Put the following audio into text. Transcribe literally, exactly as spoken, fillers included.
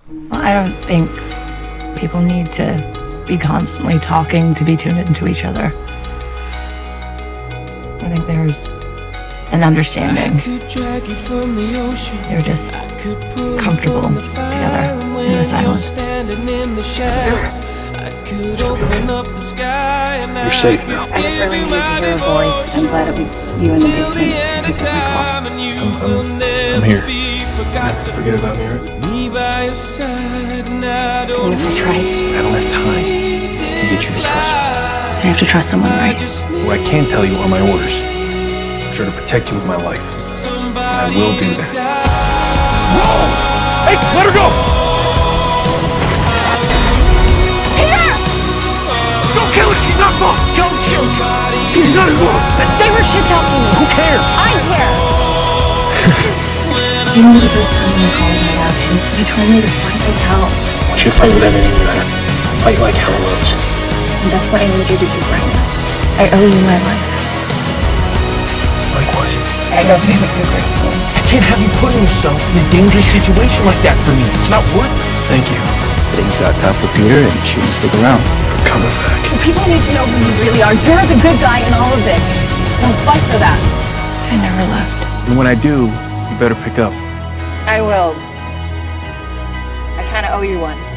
Well, I don't think people need to be constantly talking to be tuned into each other. I think there's an understanding. They're just comfortable together in the silence. You're safe now. I just really needed to hear a voice. I'm glad it was you in the basement. Pick up my call. I'm, I'm, I'm here. Never forget about me, right? Even if I tried, I don't have time to get you to trust me. I have to trust someone, right? What I can tell you are my orders. I'm sure to protect you with my life. And I will do that. Rose! Hey, let her go! Peter! Don't kill her, she's not wrong! Don't shoot! She's not wrong! But they were shit-talking me. Who cares? I care! You know the first time you called my action, you told me to fight like hell. I want you to fight with everything you have. Fight like hell, Rose. And that's what I need you to do right now. I owe you my life. Likewise. It doesn't make me grateful. I can't have you putting yourself in a dangerous situation like that for me. It's not worth it. Thank you. Things got tough for Peter and she didn't stick around. I'm coming back. People need to know who you really are. You're the good guy in all of this. Don't fight for that. I never left. And when I do, you better pick up. I will. I kind of owe you one.